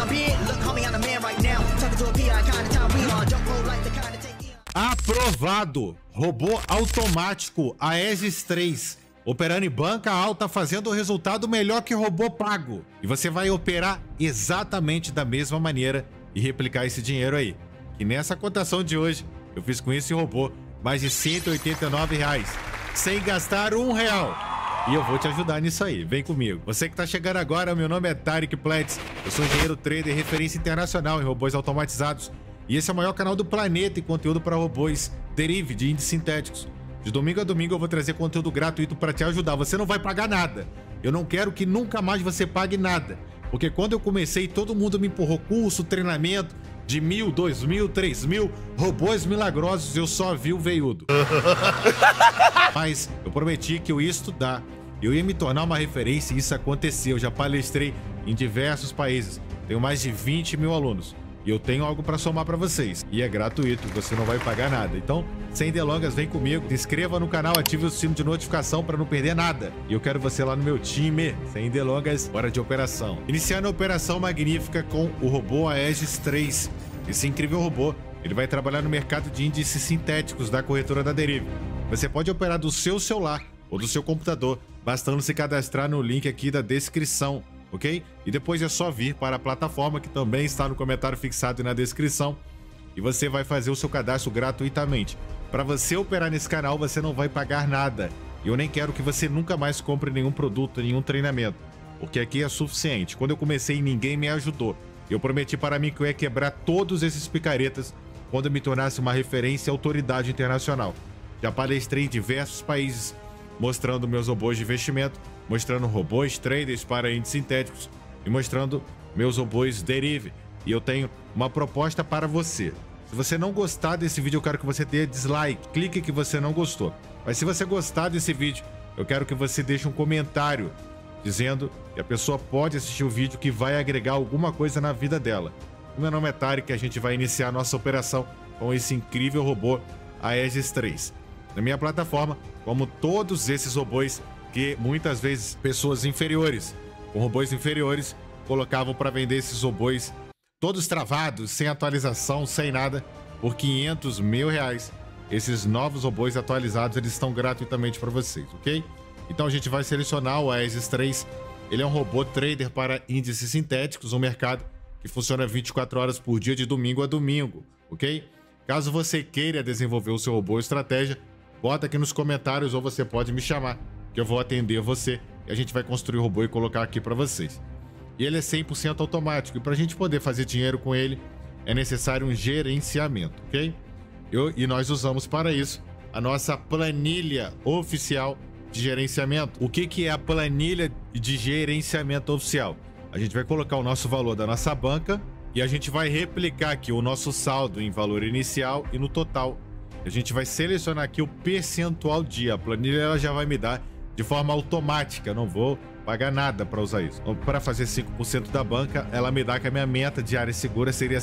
Aprovado! Robô automático Aegis 3. Operando em banca alta, fazendo o resultado melhor que robô pago. E você vai operar exatamente da mesma maneira e replicar esse dinheiro aí. E nessa cotação de hoje, eu fiz com esse robô mais de R$189, sem gastar R$1. E eu vou te ajudar nisso aí, vem comigo. Você que tá chegando agora, meu nome é Tarek Pletz. Eu sou engenheiro trader, referência internacional em robôs automatizados. E esse é o maior canal do planeta em conteúdo para robôs Derive de índices sintéticos. De domingo a domingo eu vou trazer conteúdo gratuito para te ajudar. Você não vai pagar nada. Eu não quero que nunca mais você pague nada. Porque quando eu comecei, todo mundo me empurrou curso, treinamento de 1.000, 2.000, 3.000, robôs milagrosos. Eu só vi o veiudo. Mas eu prometi que eu ia estudar. Eu ia me tornar uma referência e isso aconteceu. Eu já palestrei em diversos países. Tenho mais de 20 mil alunos. E eu tenho algo para somar para vocês. E é gratuito, você não vai pagar nada. Então, sem delongas, vem comigo, se inscreva no canal, ative o sino de notificação para não perder nada. E eu quero você lá no meu time. Sem delongas, hora de operação. Iniciando a operação magnífica com o robô Aegis 3. Esse incrível robô, ele vai trabalhar no mercado de índices sintéticos da corretora da Derive. Você pode operar do seu celular ou do seu computador, bastando se cadastrar no link aqui da descrição. Ok? E depois é só vir para a plataforma que também está no comentário fixado e na descrição e você vai fazer o seu cadastro gratuitamente. Para você operar nesse canal, você não vai pagar nada. E eu nem quero que você nunca mais compre nenhum produto, nenhum treinamento, porque aqui é suficiente. Quando eu comecei, ninguém me ajudou. Eu prometi para mim que eu ia quebrar todos esses picaretas quando eu me tornasse uma referência e autoridade internacional. Já palestrei em diversos países, mostrando meus robôs de investimento, mostrando robôs traders para índices sintéticos e mostrando meus robôs Derive. E eu tenho uma proposta para você. Se você não gostar desse vídeo, eu quero que você dê dislike. Clique que você não gostou. Mas se você gostar desse vídeo, eu quero que você deixe um comentário dizendo que a pessoa pode assistir o vídeo que vai agregar alguma coisa na vida dela. Meu nome é Tarek e a gente vai iniciar nossa operação com esse incrível robô Aegis 3. Na minha plataforma, como todos esses robôs que muitas vezes pessoas inferiores, com robôs inferiores, colocavam para vender esses robôs todos travados, sem atualização, sem nada, por R$500 mil. Esses novos robôs atualizados, eles estão gratuitamente para vocês, ok? Então a gente vai selecionar o Aegis 3. Ele é um robô trader para índices sintéticos, um mercado que funciona 24 horas por dia, de domingo a domingo, ok? Caso você queira desenvolver o seu robô ou estratégia, bota aqui nos comentários ou você pode me chamar, que eu vou atender você e a gente vai construir o robô e colocar aqui para vocês. E ele é 100% automático e para a gente poder fazer dinheiro com ele é necessário um gerenciamento, ok? E nós usamos para isso a nossa planilha oficial de gerenciamento. O que é a planilha de gerenciamento oficial? A gente vai colocar o nosso valor da nossa banca e a gente vai replicar aqui o nosso saldo em valor inicial e no total. A gente vai selecionar aqui o percentual dia. A planilha ela já vai me dar de forma automática, eu não vou pagar nada para usar isso. Para fazer 5% da banca, ela me dá que a minha meta diária segura seria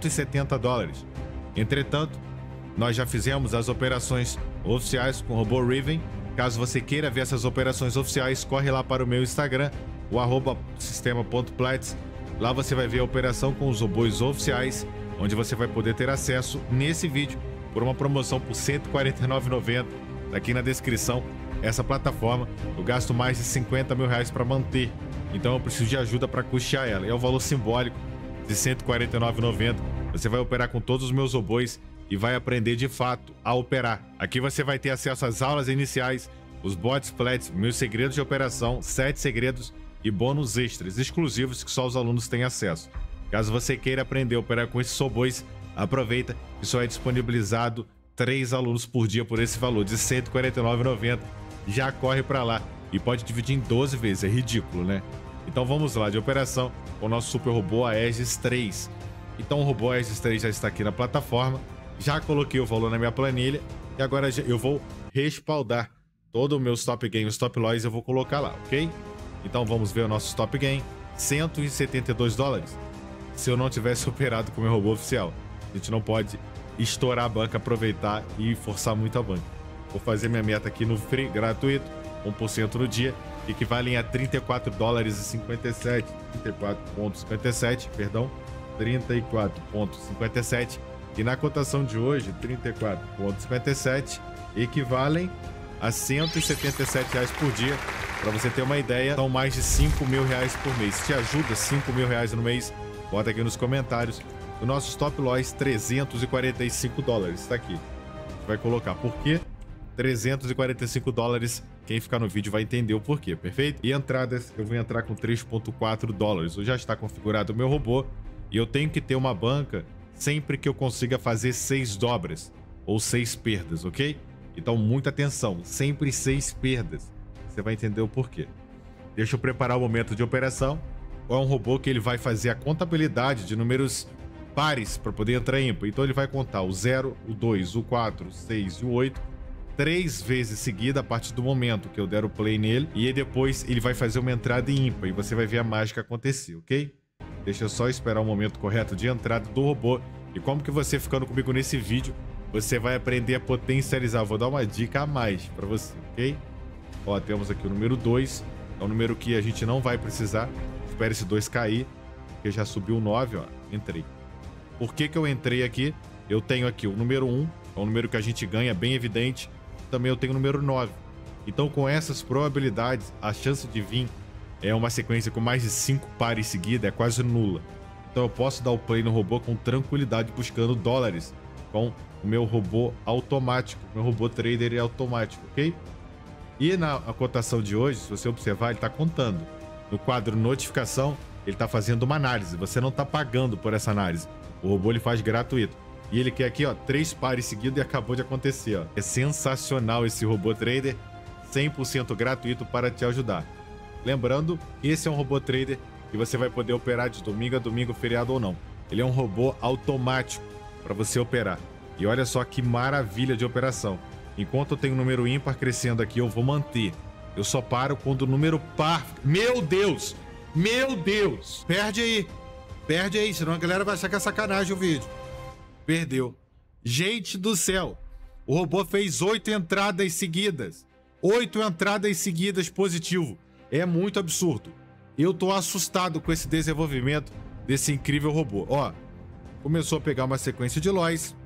$170. Entretanto, nós já fizemos as operações oficiais com o robô Riven. Caso você queira ver essas operações oficiais, corre lá para o meu Instagram, o @sistema.pletz. Lá você vai ver a operação com os robôs oficiais, onde você vai poder ter acesso nesse vídeo por uma promoção por R$ 149,90. Aqui na descrição, essa plataforma eu gasto mais de R$50 mil para manter, então eu preciso de ajuda para custear ela. É o valor simbólico de R$ 149,90. Você vai operar com todos os meus robôs e vai aprender de fato a operar. Aqui você vai ter acesso às aulas iniciais, os bots Pletz, meus segredos de operação, 7 segredos e bônus extras exclusivos que só os alunos têm acesso. Caso você queira aprender a operar com esses robôs, aproveita que só é disponibilizado 3 alunos por dia por esse valor de R$ 149,90. Já corre para lá e pode dividir em 12 vezes, é ridículo, né? Então vamos lá, de operação com o nosso super robô Aegis 3. Então o robô Aegis 3 já está aqui na plataforma, já coloquei o valor na minha planilha e agora eu vou respaldar todo o meu stop gain, os stop loss eu vou colocar lá, ok? Então vamos ver o nosso stop gain, $172. Se eu não tivesse operado com o meu robô oficial, a gente não pode estourar a banca, aproveitar e forçar muito a banca. Vou fazer minha meta aqui no free, gratuito, 1% no dia. equivalem a 34 dólares e 57, 34,57, perdão, 34,57. E na cotação de hoje, 34,57 equivalem a R$177 por dia. Para você ter uma ideia, são mais de R$5.000 por mês. Se te ajuda R$5.000 no mês, bota aqui nos comentários. O nosso stop loss, 345 dólares. Está aqui. A gente vai colocar por quê? 345 dólares. Quem ficar no vídeo vai entender o porquê, perfeito? E entradas, eu vou entrar com 3,4 dólares. Já está configurado o meu robô e eu tenho que ter uma banca sempre que eu consiga fazer 6 dobras ou 6 perdas, ok? Então, muita atenção. Sempre 6 perdas. Você vai entender o porquê. Deixa eu preparar o momento de operação. É um robô que ele vai fazer a contabilidade de números pares para poder entrar ímpar. Então, ele vai contar o 0, o 2, o 4, o 6 e o 8 3 vezes seguida a partir do momento que eu der o play nele. E aí depois ele vai fazer uma entrada ímpar e você vai ver a mágica acontecer, ok? Deixa eu só esperar o momento correto de entrada do robô. E como que você ficando comigo nesse vídeo, você vai aprender a potencializar. Vou dar uma dica a mais para você, ok? Ó, temos aqui o número 2. É um número que a gente não vai precisar. Espera esse 2 cair, porque já subiu o 9, ó. Entrei. Por que que eu entrei aqui? Eu tenho aqui o número 1. É um número que a gente ganha, bem evidente. Também eu tenho o número 9. Então, com essas probabilidades, a chance de vir é uma sequência com mais de 5 pares seguidos, é quase nula. Então, eu posso dar o play no robô com tranquilidade, buscando dólares com o meu robô automático. Meu robô trader é automático, ok? E na cotação de hoje, se você observar, ele está contando. No quadro notificação, ele está fazendo uma análise. Você não está pagando por essa análise. O robô ele faz gratuito. E ele quer aqui, ó, 3 pares seguidos e acabou de acontecer, ó. É sensacional esse robô trader, 100% gratuito para te ajudar. Lembrando, esse é um robô trader que você vai poder operar de domingo a domingo, feriado ou não. Ele é um robô automático para você operar. E olha só que maravilha de operação. Enquanto eu tenho o número ímpar crescendo aqui, eu vou manter. Eu só paro quando o número par... Meu Deus! Meu Deus! Perde aí, senão a galera vai achar que é sacanagem o vídeo. Perdeu. Gente do céu. O robô fez 8 entradas seguidas. 8 entradas seguidas positivo. É muito absurdo. Eu tô assustado com esse desenvolvimento desse incrível robô. Ó, começou a pegar uma sequência de loss.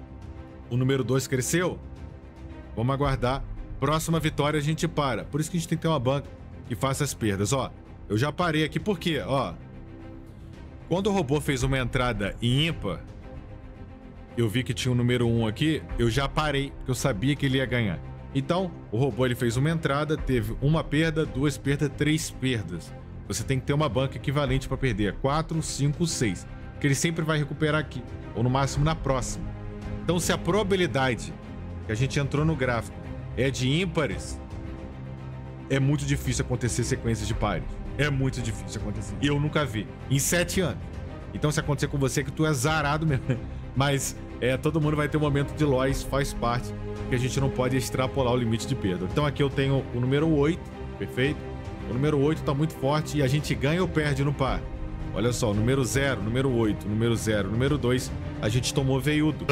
O número 2 cresceu. Vamos aguardar. Próxima vitória a gente para. Por isso que a gente tem que ter uma banca que faça as perdas. Ó, eu já parei aqui porque, ó, quando o robô fez uma entrada ímpar, eu vi que tinha o número 1 aqui, eu já parei, porque eu sabia que ele ia ganhar. Então, o robô ele fez uma entrada, teve uma perda, 2 perdas, 3 perdas. Você tem que ter uma banca equivalente para perder 4, 5, 6. Porque ele sempre vai recuperar aqui, ou no máximo na próxima. Então, se a probabilidade que a gente entrou no gráfico é de ímpares, é muito difícil acontecer sequências de pares. É muito difícil acontecer. Eu nunca vi. Em 7 anos. Então, se acontecer com você, que tu é zarado mesmo. Mas todo mundo vai ter um momento de loss, faz parte, que a gente não pode extrapolar o limite de perda. Então aqui eu tenho o número 8, perfeito? O número 8 tá muito forte e a gente ganha ou perde no par. Olha só, número 0, número 8, número 0, número 2, a gente tomou veiudo.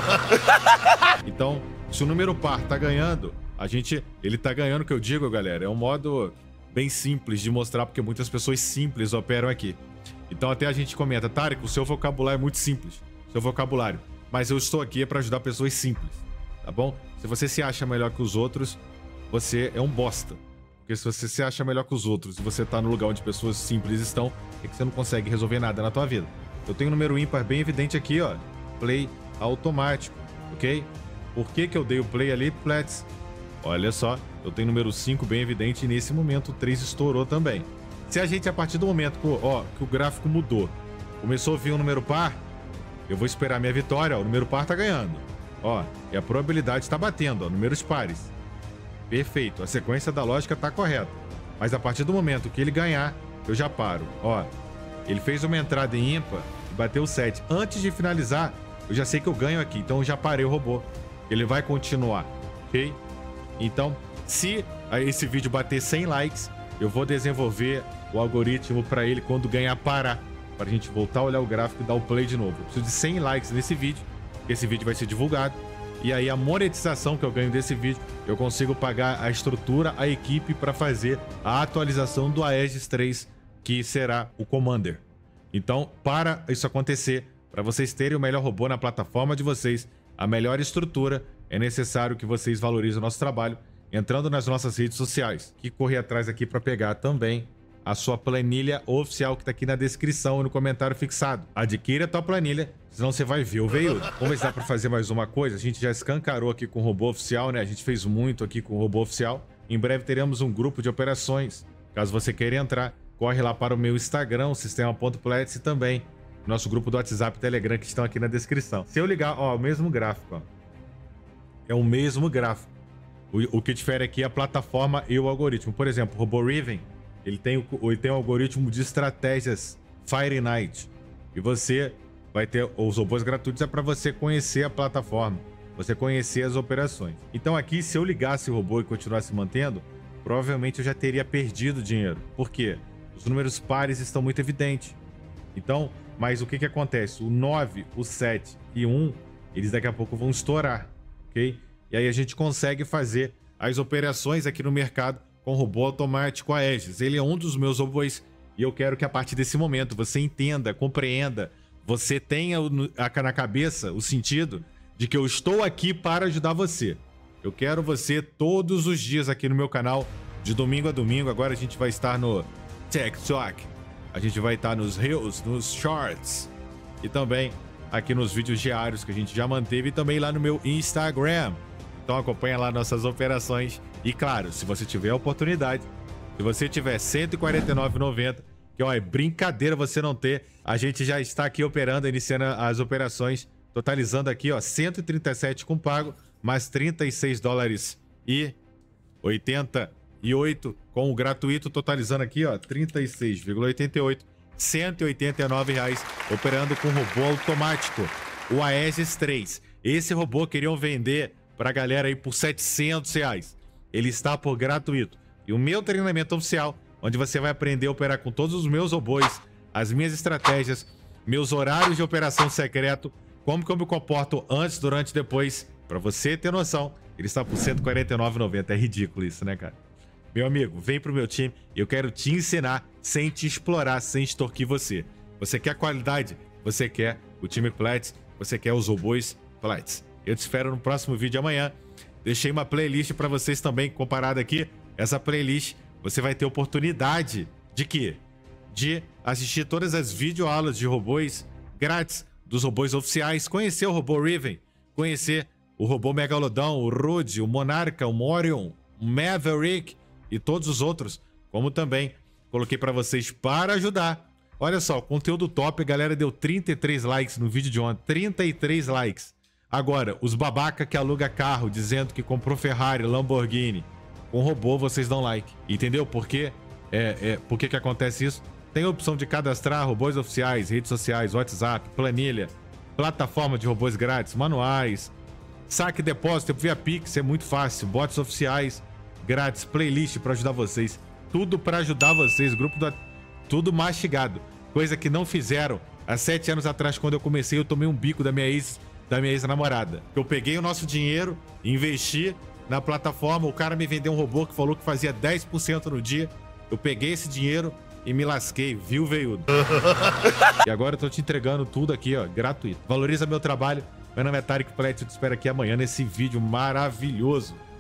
Então, se o número par tá ganhando, ele tá ganhando, que eu digo, galera, é um modo bem simples de mostrar, porque muitas pessoas simples operam aqui. Então até a gente comenta, Tarek, o seu vocabulário é muito simples. Seu vocabulário. Mas eu estou aqui para ajudar pessoas simples, tá bom? Se você se acha melhor que os outros, você é um bosta. Porque se você se acha melhor que os outros e você tá no lugar onde pessoas simples estão, é que você não consegue resolver nada na tua vida. Eu tenho um número ímpar bem evidente aqui, ó. Play automático, ok? Por que que eu dei o play ali, Plets? Olha só, eu tenho número 5 bem evidente e nesse momento o 3 estourou também. Se a gente, a partir do momento que o gráfico mudou, começou a vir um número par, eu vou esperar minha vitória, ó, o número par tá ganhando. Ó, e a probabilidade tá batendo, ó, números pares. Perfeito, a sequência da lógica tá correta. Mas a partir do momento que ele ganhar, eu já paro. Ó, ele fez uma entrada em ímpar e bateu 7. Antes de finalizar, eu já sei que eu ganho aqui, então eu já parei o robô. Ele vai continuar, ok? Então, se esse vídeo bater 100 likes, eu vou desenvolver o algoritmo para ele quando ganhar parar. Para a gente voltar a olhar o gráfico e dar o play de novo. Eu preciso de 100 likes nesse vídeo, esse vídeo vai ser divulgado. E aí a monetização que eu ganho desse vídeo, eu consigo pagar a estrutura, a equipe para fazer a atualização do Aegis 3, que será o Commander. Então, para isso acontecer, para vocês terem o melhor robô na plataforma de vocês, a melhor estrutura, é necessário que vocês valorizem o nosso trabalho, entrando nas nossas redes sociais, que correr atrás aqui para pegar também a sua planilha oficial que tá aqui na descrição e no comentário fixado. Adquira a tua planilha, senão você vai ver o veiudo. Vamos ver se dá pra fazer mais uma coisa. A gente já escancarou aqui com o robô oficial, né? A gente fez muito aqui com o robô oficial. Em breve teremos um grupo de operações. Caso você queira entrar, corre lá para o meu Instagram, sistema.plets, e também nosso grupo do WhatsApp e Telegram, que estão aqui na descrição. Se eu ligar, ó, o mesmo gráfico, ó. É o mesmo gráfico. O que difere aqui é a plataforma e o algoritmo. Por exemplo, o robô Riven, ele tem um algoritmo de estratégias Fire Knight. E você vai ter os robôs gratuitos, é para você conhecer a plataforma, você conhecer as operações. Então aqui, se eu ligasse o robô e continuasse mantendo, provavelmente eu já teria perdido dinheiro. Por quê? Os números pares estão muito evidentes. Então, mas o que acontece? O 9, o 7 e o 1, eles daqui a pouco vão estourar, ok? E aí a gente consegue fazer as operações aqui no mercado com o robô automático Aegis. Ele é um dos meus robôs e eu quero que a partir desse momento você entenda, compreenda, você tenha na cabeça o sentido de que eu estou aqui para ajudar você. Eu quero você todos os dias aqui no meu canal, de domingo a domingo. Agora a gente vai estar no TikTok, a gente vai estar nos Reels, nos Shorts e também aqui nos vídeos diários que a gente já manteve e também lá no meu Instagram. Então acompanha lá nossas operações. E claro, se você tiver a oportunidade, se você tiver R$ 149,90, que ó, é brincadeira você não ter, a gente já está aqui operando, iniciando as operações, totalizando aqui, ó, 137 com pago, mais 36 dólares e 88 com o gratuito, totalizando aqui, ó, 36,88, R$ 189 reais, operando com robô automático, o Aegis 3. Esse robô queriam vender pra galera aí por 700 reais. Ele está por gratuito. E o meu treinamento oficial, onde você vai aprender a operar com todos os meus robôs, as minhas estratégias, meus horários de operação secreto, como que eu me comporto antes, durante e depois, pra você ter noção, ele está por R$ 149,90. É ridículo isso, né, cara? Meu amigo, vem pro meu time, eu quero te ensinar sem te explorar, sem extorquir você. Você quer qualidade? Você quer o time Plets? Você quer os robôs Plets? Eu te espero no próximo vídeo amanhã. Deixei uma playlist para vocês também, comparada aqui. Essa playlist, você vai ter oportunidade de quê? De assistir todas as videoaulas de robôs grátis, dos robôs oficiais, conhecer o robô Riven, conhecer o robô Megalodon, o Rude, o Monarca, o Morion, o Maverick e todos os outros, como também coloquei para vocês para ajudar. Olha só, conteúdo top, a galera deu 33 likes no vídeo de ontem, 33 likes. Agora, os babaca que aluga carro dizendo que comprou Ferrari, Lamborghini, com robô vocês dão like. Entendeu por quê? Por que acontece isso? Tem a opção de cadastrar robôs oficiais, redes sociais, WhatsApp, planilha, plataforma de robôs grátis, manuais, saque e depósito via Pix, é muito fácil, bots oficiais grátis, playlist para ajudar vocês. Tudo para ajudar vocês, grupo do... Tudo mastigado. Coisa que não fizeram há 7 anos atrás, quando eu comecei, eu tomei um bico da minha ex-namorada. Eu peguei o nosso dinheiro, investi na plataforma, o cara me vendeu um robô que falou que fazia 10% no dia. Eu peguei esse dinheiro e me lasquei, viu, veiudo? E agora eu tô te entregando tudo aqui, ó, gratuito. Valoriza meu trabalho. Meu nome é Tariq Plets, eu te espero aqui amanhã nesse vídeo maravilhoso.